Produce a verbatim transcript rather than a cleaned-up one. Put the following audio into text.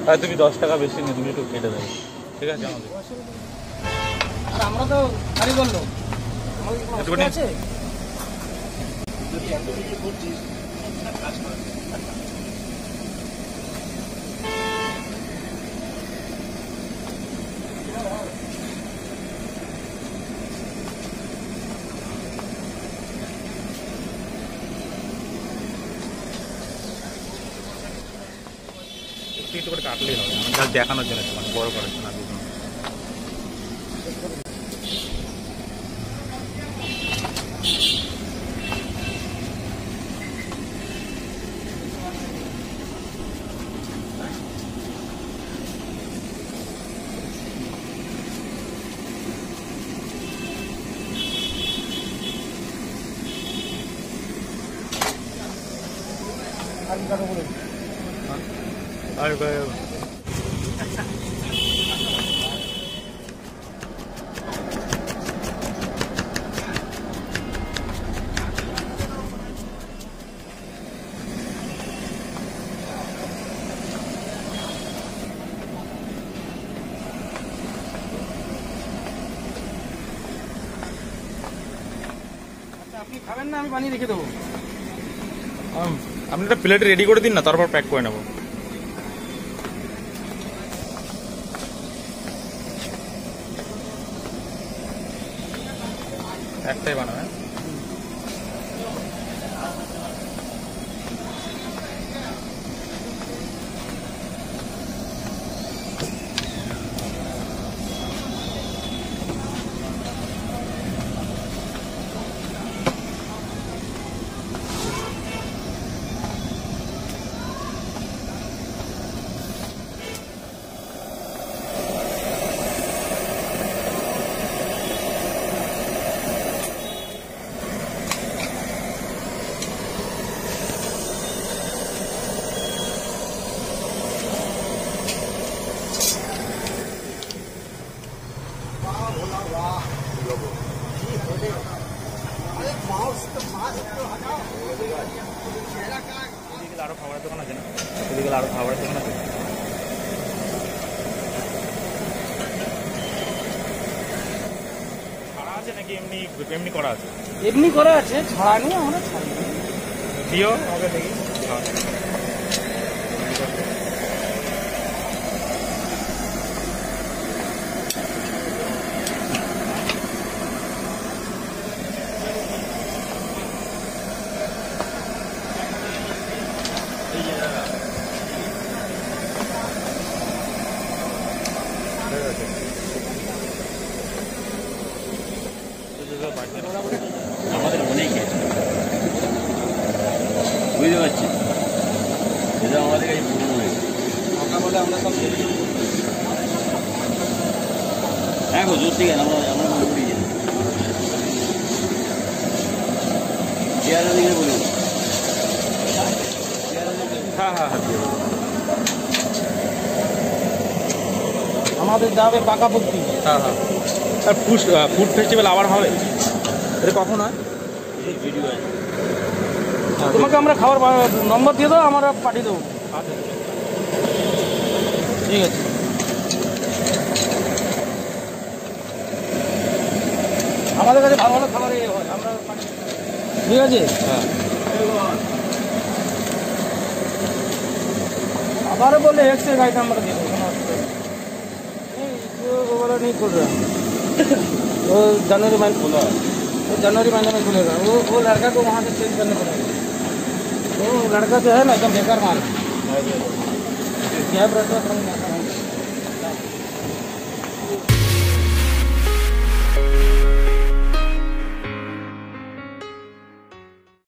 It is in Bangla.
আর তুমি দশ টাকা বেশি নিয়ে তুমি একটু কেটে দেবে, ঠিক আছে? আমাদের আর আমরা তো গাড়ি বললো একটুখানি আছে একটু করে কাটলেই হবে, জাস্ট দেখানোর জন্য একটু বড় করার জন্য। আর আপনি খাবেন না? আমি বানিয়ে রেখে দেবো। আপনি একটা প্লেট রেডি করে দিন না, তারপর প্যাক করে নেবো। একটাই বানাবেন। আরো খাবারের দোকান আছে না? এদিকে আরো খাবারের দোকান আছে। ছাড়া আছে নাকি এমনি এমনি করা আছে? এমনি করা আছে, ছাড়া নেই। আমরা ছাড়ি দিও আমাকে দেখি। আমাদের অনেক গেছে, বুঝতে পারছি। এটা আমাদের কাছে পুরনো হয়েছে। বলে আমরা সব হ্যাঁ গো, জোর থেকে আমরা আমরা মনে করি যে চেয়ারা দিকে বলি। হ্যাঁ হ্যাঁ হ্যাঁ আমাদের যাবে পাকাপোক্তি। হ্যাঁ হ্যাঁ। আর ফুড ফুড ফেস্টিভ্যাল আবার হবে? এটা কখন হয়? ভিডিও আছে, তোমাকে আমরা খাবার নম্বর দিয়ে দাও, আমরা পাঠিয়ে দেবো। ঠিক আছে। আমাদের কাছে ভালো ভালো খাবার হয়, আমরা ঠিক আছে। হ্যাঁ আবার বললে एक से एक आइटम আমরা দিয়ে দেবো, কোনো অসুবিধা নেই। वो वाला नहीं खुल रहा, वो जनवरी महीने खुला है, वो जनवरी महीने में खुलेगा। वो वो लड़का को वहाँ से चेंज करने पड़ेगा। वो लड़का जो है ना एकदम बेकार माल है, क्या रहता है।